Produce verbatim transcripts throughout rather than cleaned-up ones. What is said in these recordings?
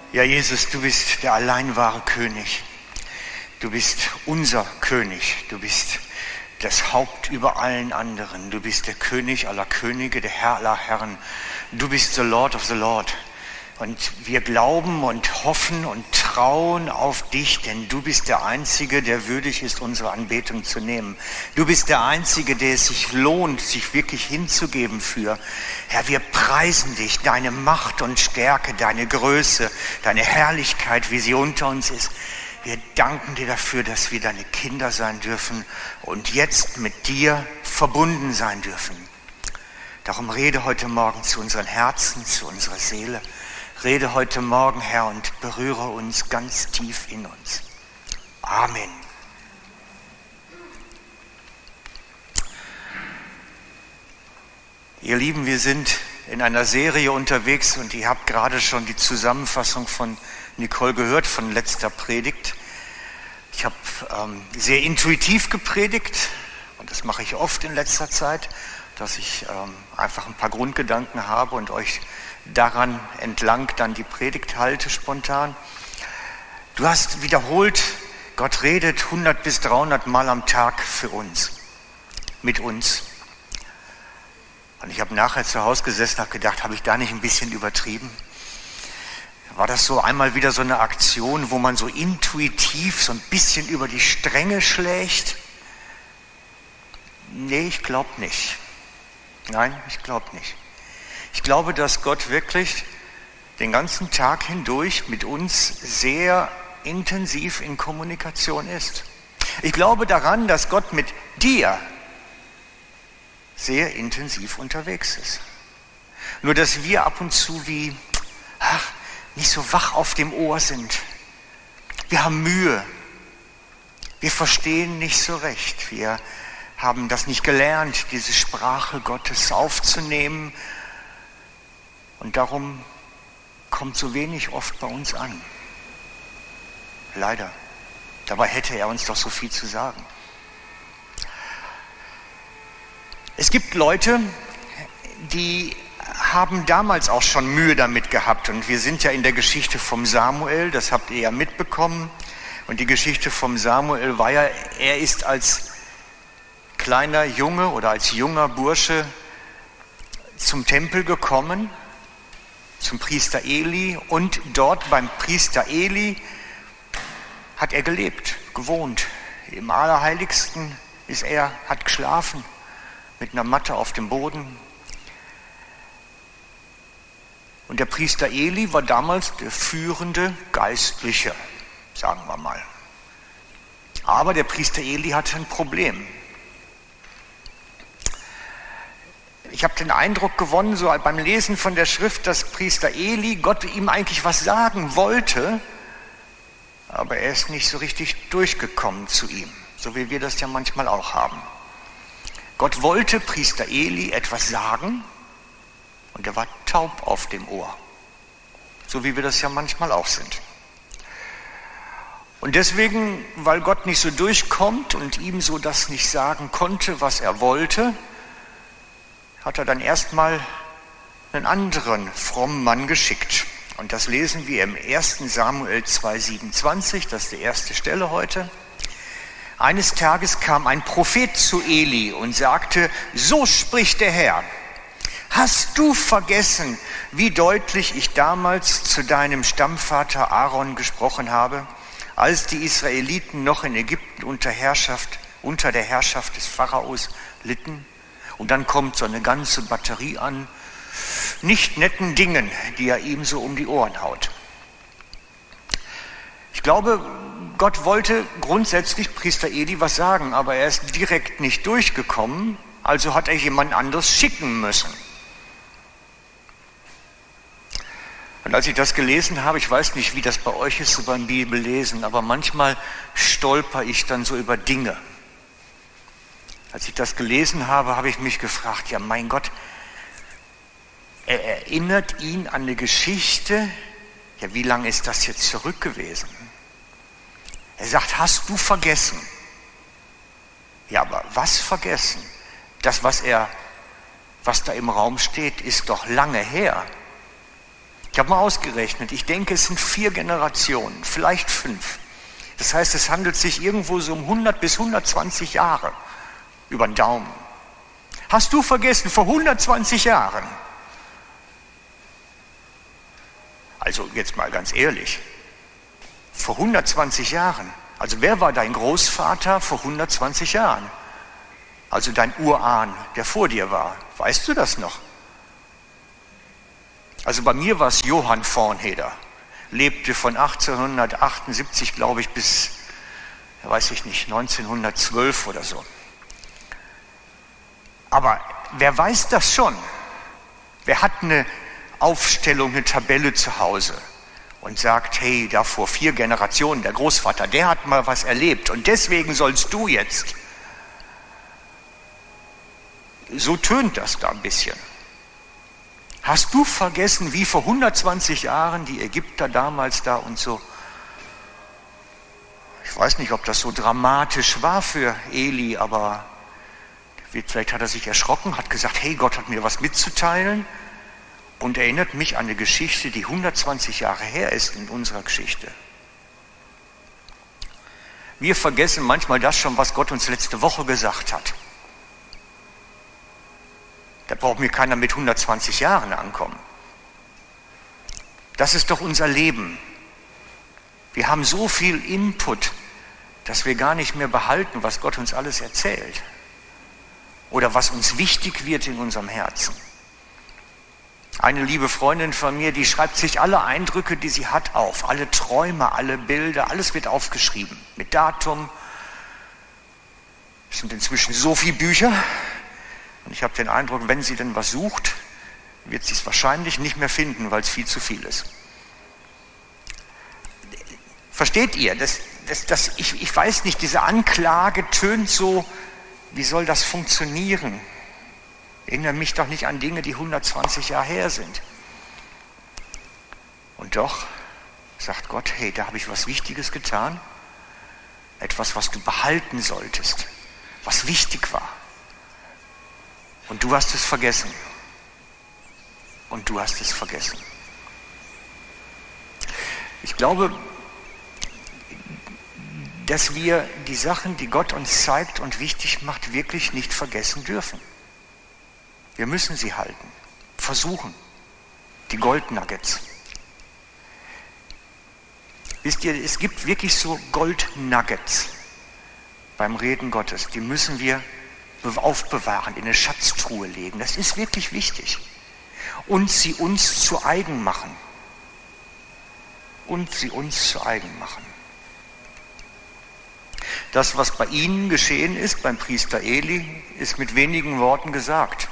Ja, Jesus, du bist der allein wahre König. Du bist unser König. Du bist das Haupt über allen anderen. Du bist der König aller Könige, der Herr aller Herren. Du bist the Lord of the Lord. Und wir glauben und hoffen und trauen auf dich, denn du bist der Einzige, der würdig ist, unsere Anbetung zu nehmen. Du bist der Einzige, der es sich lohnt, sich wirklich hinzugeben für. Herr, wir preisen dich, deine Macht und Stärke, deine Größe, deine Herrlichkeit, wie sie unter uns ist. Wir danken dir dafür, dass wir deine Kinder sein dürfen und jetzt mit dir verbunden sein dürfen. Darum rede heute Morgen zu unseren Herzen, zu unserer Seele. Rede heute Morgen, Herr, und berühre uns ganz tief in uns. Amen. Ihr Lieben, wir sind in einer Serie unterwegs und ihr habt gerade schon die Zusammenfassung von Nicole gehört, von letzter Predigt. Ich habe ähm, sehr intuitiv gepredigt und das mache ich oft in letzter Zeit, dass ich ähm, einfach ein paar Grundgedanken habe und euch daran entlang dann die Predigt halte spontan. Du hast wiederholt, Gott redet hundert bis dreihundert Mal am Tag für uns, mit uns. Und ich habe nachher zu Hause gesessen und habe gedacht, habe ich da nicht ein bisschen übertrieben? War das so einmal wieder so eine Aktion, wo man so intuitiv so ein bisschen über die Stränge schlägt? Nee, ich glaube nicht. Nein, ich glaube nicht. Ich glaube, dass Gott wirklich den ganzen Tag hindurch mit uns sehr intensiv in Kommunikation ist. Ich glaube daran, dass Gott mit dir sehr intensiv unterwegs ist. Nur, dass wir ab und zu wie ach, nicht so wach auf dem Ohr sind. Wir haben Mühe. Wir verstehen nicht so recht. Wir haben das nicht gelernt, diese Sprache Gottes aufzunehmen. Und darum kommt so wenig oft bei uns an. Leider. Dabei hätte er uns doch so viel zu sagen. Es gibt Leute, die haben damals auch schon Mühe damit gehabt. Und wir sind ja in der Geschichte vom Samuel, das habt ihr ja mitbekommen. Und die Geschichte vom Samuel war ja, er ist als kleiner Junge oder als junger Bursche zum Tempel gekommen, zum Priester Eli, und dort beim Priester Eli hat er gelebt, gewohnt. Im Allerheiligsten ist er, hat geschlafen mit einer Matte auf dem Boden. Und der Priester Eli war damals der führende Geistliche, sagen wir mal. Aber der Priester Eli hatte ein Problem. Ich habe den Eindruck gewonnen, so beim Lesen von der Schrift, dass Priester Eli Gott ihm eigentlich was sagen wollte, aber er ist nicht so richtig durchgekommen zu ihm, so wie wir das ja manchmal auch haben. Gott wollte Priester Eli etwas sagen und er war taub auf dem Ohr, so wie wir das ja manchmal auch sind. Und deswegen, weil Gott nicht so durchkommt und ihm so das nicht sagen konnte, was er wollte, hat er dann erstmal einen anderen frommen Mann geschickt. Und das lesen wir im ersten Samuel zwei siebenundzwanzig, das ist die erste Stelle heute. Eines Tages kam ein Prophet zu Eli und sagte, so spricht der Herr, hast du vergessen, wie deutlich ich damals zu deinem Stammvater Aaron gesprochen habe, als die Israeliten noch in Ägypten unter Herrschaft, unter der Herrschaft des Pharaos litten? Und dann kommt so eine ganze Batterie an nicht netten Dingen, die er ihm so um die Ohren haut. Ich glaube, Gott wollte grundsätzlich Priester Eli was sagen, aber er ist direkt nicht durchgekommen, also hat er jemand anderes schicken müssen. Und als ich das gelesen habe, ich weiß nicht, wie das bei euch ist, so beim Bibellesen, aber manchmal stolper ich dann so über Dinge. Als ich das gelesen habe, habe ich mich gefragt, ja mein Gott, er erinnert ihn an eine Geschichte, ja wie lange ist das jetzt zurück gewesen? Er sagt, hast du vergessen? Ja, aber was vergessen? Das, was er, was da im Raum steht, ist doch lange her. Ich habe mal ausgerechnet, ich denke, es sind vier Generationen, vielleicht fünf. Das heißt, es handelt sich irgendwo so um hundert bis hundertzwanzig Jahre über den Daumen. Hast du vergessen, vor hundertzwanzig Jahren? Also jetzt mal ganz ehrlich, vor hundertzwanzig Jahren, also wer war dein Großvater vor hundertzwanzig Jahren? Also dein Urahn, der vor dir war. Weißt du das noch? Also bei mir war es Johann Vornheder. Lebte von achtzehnhundertachtundsiebzig, glaube ich, bis, weiß ich nicht, neunzehnhundertzwölf oder so. Aber wer weiß das schon? Wer hat eine Aufstellung, eine Tabelle zu Hause und sagt, hey, da vor vier Generationen, der Großvater, der hat mal was erlebt und deswegen sollst du jetzt. So tönt das da ein bisschen. Hast du vergessen, wie vor hundertzwanzig Jahren die Ägypter damals da und so? Ich weiß nicht, ob das so dramatisch war für Eli, aber vielleicht hat er sich erschrocken, hat gesagt, hey, Gott hat mir was mitzuteilen und erinnert mich an eine Geschichte, die hundertzwanzig Jahre her ist in unserer Geschichte. Wir vergessen manchmal das schon, was Gott uns letzte Woche gesagt hat. Da braucht mir keiner mit hundertzwanzig Jahren ankommen. Das ist doch unser Leben. Wir haben so viel Input, dass wir gar nicht mehr behalten, was Gott uns alles erzählt. Oder was uns wichtig wird in unserem Herzen. Eine liebe Freundin von mir, die schreibt sich alle Eindrücke, die sie hat, auf. Alle Träume, alle Bilder, alles wird aufgeschrieben. Mit Datum. Es sind inzwischen so viele Bücher. Und ich habe den Eindruck, wenn sie denn was sucht, wird sie es wahrscheinlich nicht mehr finden, weil es viel zu viel ist. Versteht ihr? Das, das, das, ich, ich weiß nicht, diese Anklage tönt so, wie soll das funktionieren? Ich erinnere mich doch nicht an Dinge, die hundertzwanzig Jahre her sind. Und doch sagt Gott, hey, da habe ich was Wichtiges getan. Etwas, was du behalten solltest, was wichtig war. Und du hast es vergessen. Und du hast es vergessen. Ich glaube, dass wir die Sachen, die Gott uns zeigt und wichtig macht, wirklich nicht vergessen dürfen. Wir müssen sie halten, versuchen. Die Goldnuggets. Wisst ihr, es gibt wirklich so Goldnuggets beim Reden Gottes. Die müssen wir aufbewahren, in eine Schatztruhe legen. Das ist wirklich wichtig. Und sie uns zu eigen machen. Und sie uns zu eigen machen. Das, was bei ihnen geschehen ist, beim Priester Eli, ist mit wenigen Worten gesagt.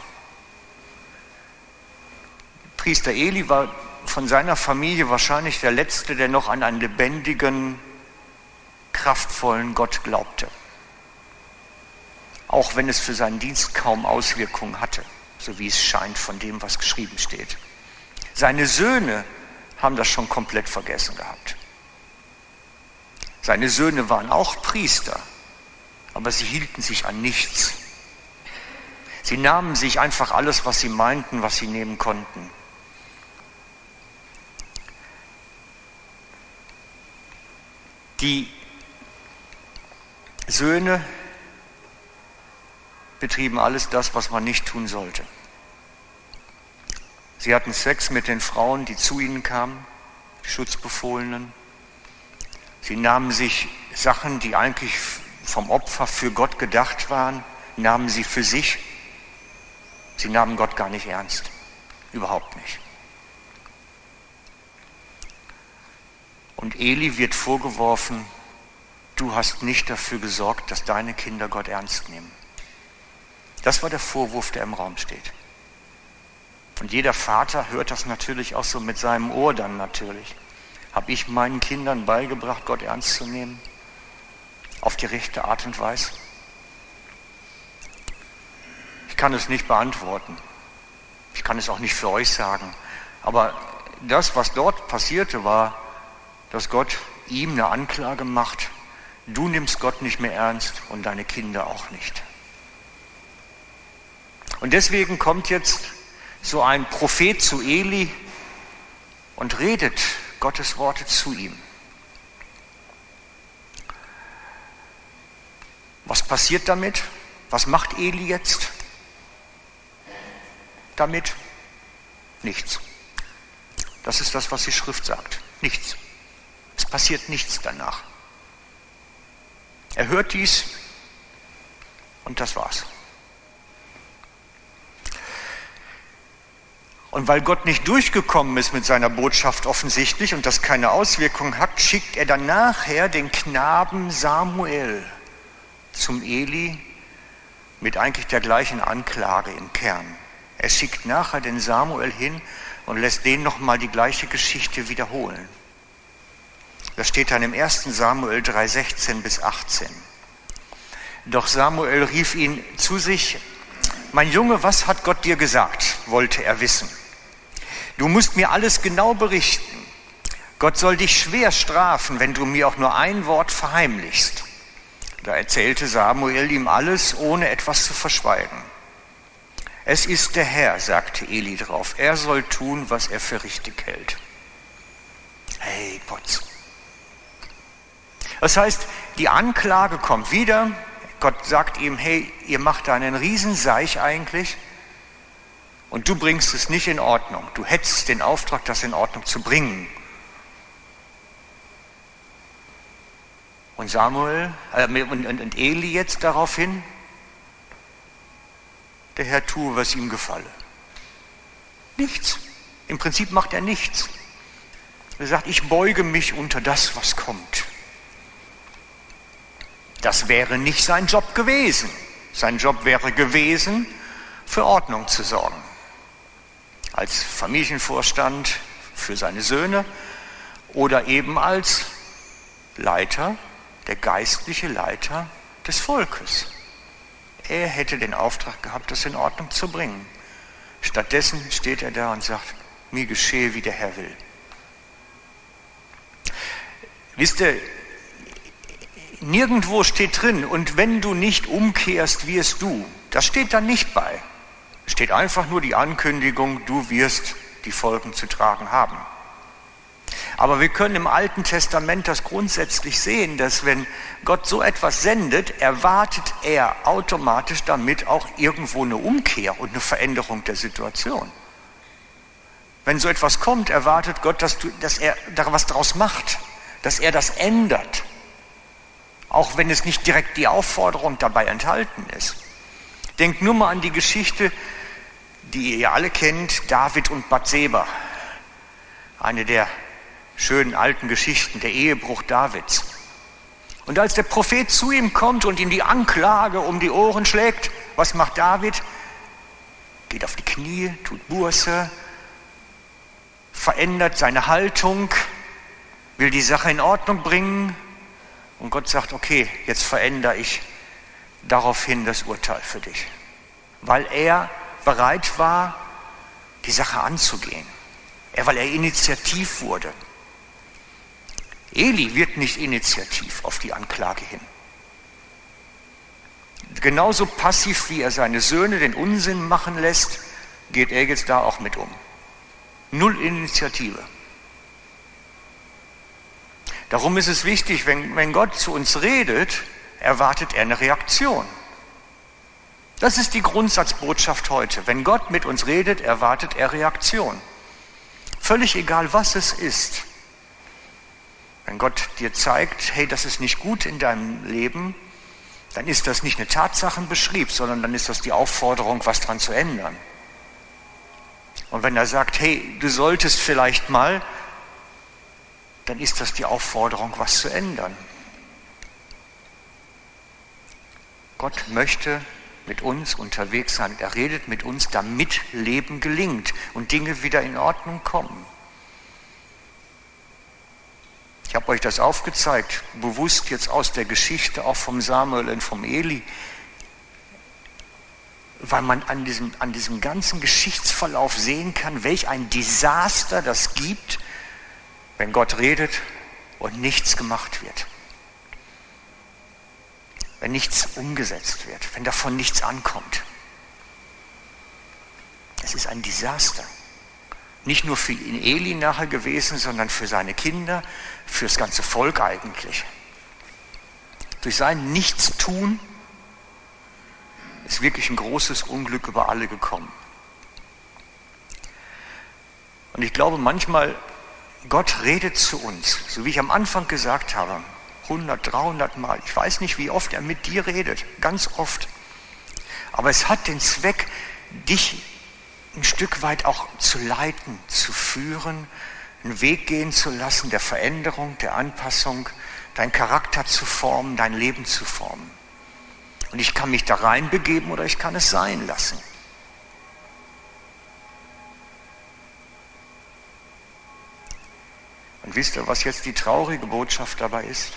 Priester Eli war von seiner Familie wahrscheinlich der Letzte, der noch an einen lebendigen, kraftvollen Gott glaubte. Auch wenn es für seinen Dienst kaum Auswirkungen hatte, so wie es scheint von dem, was geschrieben steht. Seine Söhne haben das schon komplett vergessen gehabt. Seine Söhne waren auch Priester, aber sie hielten sich an nichts. Sie nahmen sich einfach alles, was sie meinten, was sie nehmen konnten. Die Söhne betrieben alles das, was man nicht tun sollte. Sie hatten Sex mit den Frauen, die zu ihnen kamen, die Schutzbefohlenen. Sie nahmen sich Sachen, die eigentlich vom Opfer für Gott gedacht waren, nahmen sie für sich. Sie nahmen Gott gar nicht ernst. Überhaupt nicht. Und Eli wird vorgeworfen, du hast nicht dafür gesorgt, dass deine Kinder Gott ernst nehmen. Das war der Vorwurf, der im Raum steht. Und jeder Vater hört das natürlich auch so mit seinem Ohr dann natürlich. Habe ich meinen Kindern beigebracht, Gott ernst zu nehmen? Auf die rechte Art und Weise? Ich kann es nicht beantworten. Ich kann es auch nicht für euch sagen. Aber das, was dort passierte, war, dass Gott ihm eine Anklage macht. Du nimmst Gott nicht mehr ernst und deine Kinder auch nicht. Und deswegen kommt jetzt so ein Prophet zu Eli und redet Gottes Worte zu ihm. Was passiert damit? Was macht Eli jetzt damit? Nichts. Das ist das, was die Schrift sagt. Nichts. Es passiert nichts danach. Er hört dies und das war's. Und weil Gott nicht durchgekommen ist mit seiner Botschaft offensichtlich und das keine Auswirkungen hat, schickt er dann nachher den Knaben Samuel zum Eli mit eigentlich der gleichen Anklage im Kern. Er schickt nachher den Samuel hin und lässt den nochmal die gleiche Geschichte wiederholen. Das steht dann im ersten Samuel drei, sechzehn bis achtzehn. Doch Samuel rief ihn zu sich: Mein Junge, was hat Gott dir gesagt? Wollte er wissen. Du musst mir alles genau berichten. Gott soll dich schwer strafen, wenn du mir auch nur ein Wort verheimlichst. Da erzählte Samuel ihm alles, ohne etwas zu verschweigen. Es ist der Herr, sagte Eli drauf. Er soll tun, was er für richtig hält. Hey, Potz. Das heißt, die Anklage kommt wieder. Gott sagt ihm, hey, ihr macht da einen Riesenseich eigentlich und du bringst es nicht in Ordnung. Du hättest den Auftrag, das in Ordnung zu bringen. Und Samuel äh, und, und, und Eli jetzt daraufhin, der Herr tue, was ihm gefalle. Nichts. Im Prinzip macht er nichts. Er sagt, ich beuge mich unter das, was kommt. Das wäre nicht sein Job gewesen. Sein Job wäre gewesen, für Ordnung zu sorgen. Als Familienvorstand für seine Söhne oder eben als Leiter, der geistliche Leiter des Volkes. Er hätte den Auftrag gehabt, das in Ordnung zu bringen. Stattdessen steht er da und sagt, mir geschehe, wie der Herr will. Wisst ihr, nirgendwo steht drin, und wenn du nicht umkehrst, wirst du. Das steht da nicht bei. Es steht einfach nur die Ankündigung, du wirst die Folgen zu tragen haben. Aber wir können im Alten Testament das grundsätzlich sehen, dass wenn Gott so etwas sendet, erwartet er automatisch damit auch irgendwo eine Umkehr und eine Veränderung der Situation. Wenn so etwas kommt, erwartet Gott, dass, du, dass er da was draus macht, dass er das ändert. Auch wenn es nicht direkt die Aufforderung dabei enthalten ist. Denkt nur mal an die Geschichte, die ihr alle kennt, David und Bathseba. Eine der schönen alten Geschichten, der Ehebruch Davids. Und als der Prophet zu ihm kommt und ihm die Anklage um die Ohren schlägt, was macht David? Geht auf die Knie, tut Buße, verändert seine Haltung, will die Sache in Ordnung bringen. Und Gott sagt, okay, jetzt verändere ich daraufhin das Urteil für dich. Weil er bereit war, die Sache anzugehen. Er, weil er initiativ wurde. Eli wird nicht initiativ auf die Anklage hin. Genauso passiv, wie er seine Söhne den Unsinn machen lässt, geht er jetzt da auch mit um. Null Initiative. Darum ist es wichtig, wenn, wenn Gott zu uns redet, erwartet er eine Reaktion. Das ist die Grundsatzbotschaft heute. Wenn Gott mit uns redet, erwartet er Reaktion. Völlig egal, was es ist. Wenn Gott dir zeigt, hey, das ist nicht gut in deinem Leben, dann ist das nicht eine Tatsachenbeschrieb, sondern dann ist das die Aufforderung, was dran zu ändern. Und wenn er sagt, hey, du solltest vielleicht mal, dann ist das die Aufforderung, was zu ändern. Gott möchte mit uns unterwegs sein. Er redet mit uns, damit Leben gelingt und Dinge wieder in Ordnung kommen. Ich habe euch das aufgezeigt, bewusst jetzt aus der Geschichte, auch vom Samuel und vom Eli, weil man an diesem, an diesem ganzen Geschichtsverlauf sehen kann, welch ein Desaster das gibt, wenn Gott redet und nichts gemacht wird. Wenn nichts umgesetzt wird, wenn davon nichts ankommt. Es ist ein Desaster. Nicht nur für ihn Eli nachher gewesen, sondern für seine Kinder, für das ganze Volk eigentlich. Durch sein Nichtstun ist wirklich ein großes Unglück über alle gekommen. Und ich glaube manchmal, Gott redet zu uns, so wie ich am Anfang gesagt habe, hundert, dreihundert Mal. Ich weiß nicht, wie oft er mit dir redet, ganz oft. Aber es hat den Zweck, dich ein Stück weit auch zu leiten, zu führen, einen Weg gehen zu lassen, der Veränderung, der Anpassung, deinen Charakter zu formen, dein Leben zu formen. Und ich kann mich da reinbegeben oder ich kann es sein lassen. Und wisst ihr, was jetzt die traurige Botschaft dabei ist?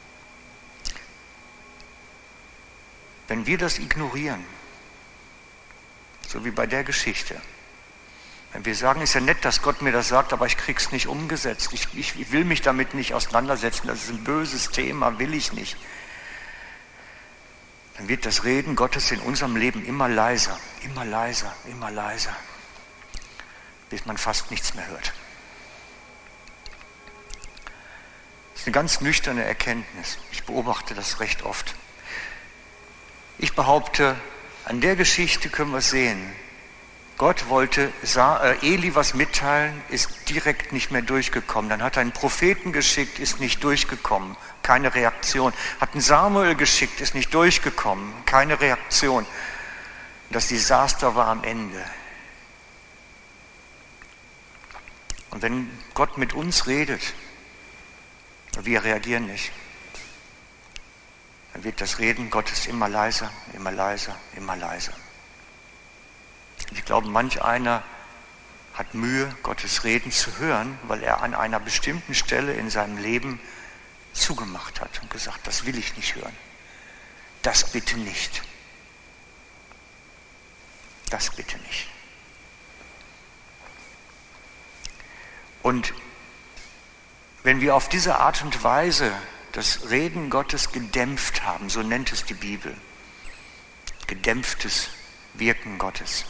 Wenn wir das ignorieren, so wie bei der Geschichte, wenn wir sagen, ist ja nett, dass Gott mir das sagt, aber ich krieg's nicht umgesetzt, ich, ich, ich will mich damit nicht auseinandersetzen, das ist ein böses Thema, will ich nicht, dann wird das Reden Gottes in unserem Leben immer leiser, immer leiser, immer leiser, bis man fast nichts mehr hört. Das ist eine ganz nüchterne Erkenntnis. Ich beobachte das recht oft. Ich behaupte, an der Geschichte können wir sehen, Gott wollte Eli was mitteilen, ist direkt nicht mehr durchgekommen. Dann hat er einen Propheten geschickt, ist nicht durchgekommen, keine Reaktion. Hat einen Samuel geschickt, ist nicht durchgekommen, keine Reaktion. Das Desaster war am Ende. Und wenn Gott mit uns redet, wir reagieren nicht, dann wird das Reden Gottes immer leiser, immer leiser, immer leiser. Ich glaube, manch einer hat Mühe, Gottes Reden zu hören, weil er an einer bestimmten Stelle in seinem Leben zugemacht hat und gesagt, das will ich nicht hören. Das bitte nicht. Das bitte nicht. Und wenn wir auf diese Art und Weise das Reden Gottes gedämpft haben, so nennt es die Bibel, gedämpftes Wirken Gottes,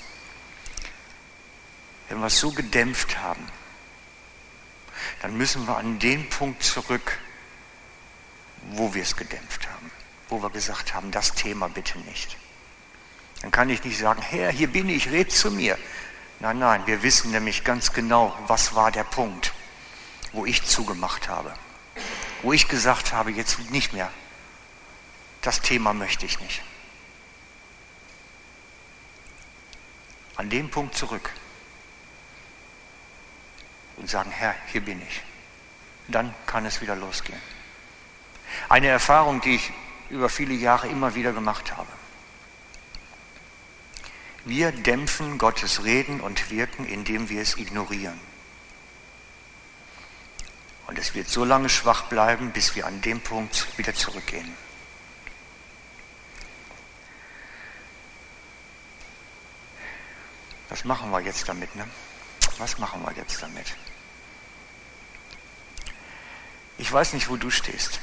wenn wir es so gedämpft haben, dann müssen wir an den Punkt zurück, wo wir es gedämpft haben, wo wir gesagt haben, das Thema bitte nicht. Dann kann ich nicht sagen, Herr, hier bin ich, red zu mir. Nein, nein, wir wissen nämlich ganz genau, was war der Punkt, wo ich zugemacht habe, wo ich gesagt habe, jetzt nicht mehr, das Thema möchte ich nicht. An dem Punkt zurück und sagen, Herr, hier bin ich. Dann kann es wieder losgehen. Eine Erfahrung, die ich über viele Jahre immer wieder gemacht habe. Wir dämpfen Gottes Reden und Wirken, indem wir es ignorieren. Und es wird so lange schwach bleiben, bis wir an dem Punkt wieder zurückgehen. Was machen wir jetzt damit, ne? Was machen wir jetzt damit? Ich weiß nicht, wo du stehst.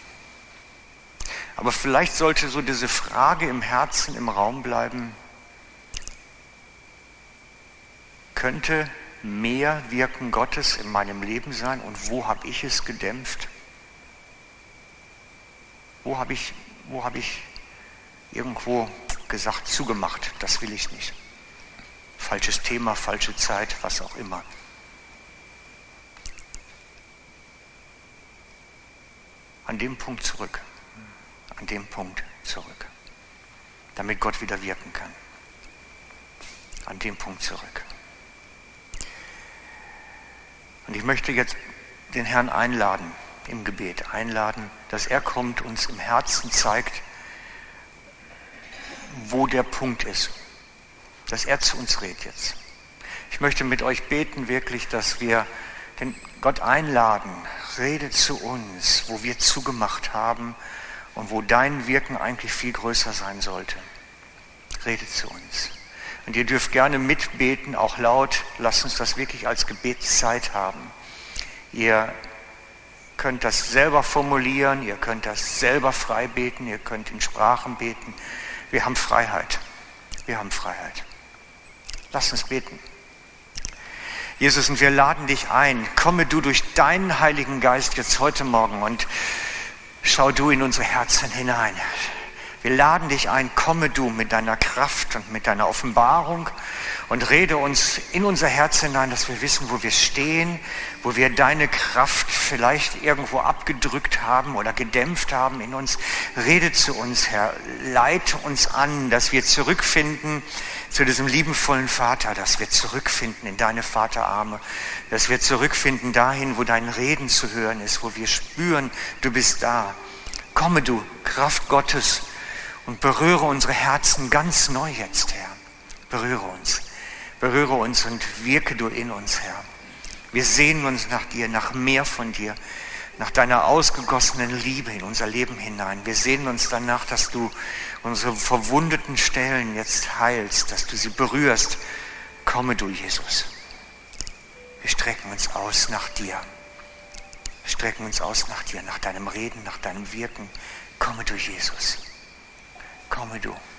Aber vielleicht sollte so diese Frage im Herzen, im Raum bleiben, könnte mehr Wirken Gottes in meinem Leben sein und wo habe ich es gedämpft? Wo habe ich, wo habe ich irgendwo gesagt, zugemacht, das will ich nicht. Falsches Thema, falsche Zeit, was auch immer. An dem Punkt zurück, an dem Punkt zurück, damit Gott wieder wirken kann. An dem Punkt zurück. Und ich möchte jetzt den Herrn einladen, im Gebet einladen, dass er kommt, uns im Herzen zeigt, wo der Punkt ist, dass er zu uns redet jetzt. Ich möchte mit euch beten wirklich, dass wir den Gott einladen, rede zu uns, wo wir zugemacht haben und wo dein Wirken eigentlich viel größer sein sollte. Rede zu uns. Und ihr dürft gerne mitbeten, auch laut. Lasst uns das wirklich als Gebetszeit haben. Ihr könnt das selber formulieren, ihr könnt das selber frei beten, ihr könnt in Sprachen beten. Wir haben Freiheit. Wir haben Freiheit. Lasst uns beten. Jesus, und wir laden dich ein. Komme du durch deinen Heiligen Geist jetzt heute Morgen und schau du in unsere Herzen hinein. Wir laden dich ein, komme du mit deiner Kraft und mit deiner Offenbarung und rede uns in unser Herz hinein, dass wir wissen, wo wir stehen, wo wir deine Kraft vielleicht irgendwo abgedrückt haben oder gedämpft haben in uns. Rede zu uns, Herr, leite uns an, dass wir zurückfinden zu diesem liebenvollen Vater, dass wir zurückfinden in deine Vaterarme, dass wir zurückfinden dahin, wo dein Reden zu hören ist, wo wir spüren, du bist da. Komme du, Kraft Gottes, und berühre unsere Herzen ganz neu jetzt, Herr. Berühre uns, berühre uns und wirke du in uns, Herr. Wir sehnen uns nach dir, nach mehr von dir, nach deiner ausgegossenen Liebe in unser Leben hinein. Wir sehnen uns danach, dass du unsere verwundeten Stellen jetzt heilst, dass du sie berührst. Komme du, Jesus. Wir strecken uns aus nach dir. Wir strecken uns aus nach dir, nach deinem Reden, nach deinem Wirken. Komme du, Jesus. Komme du.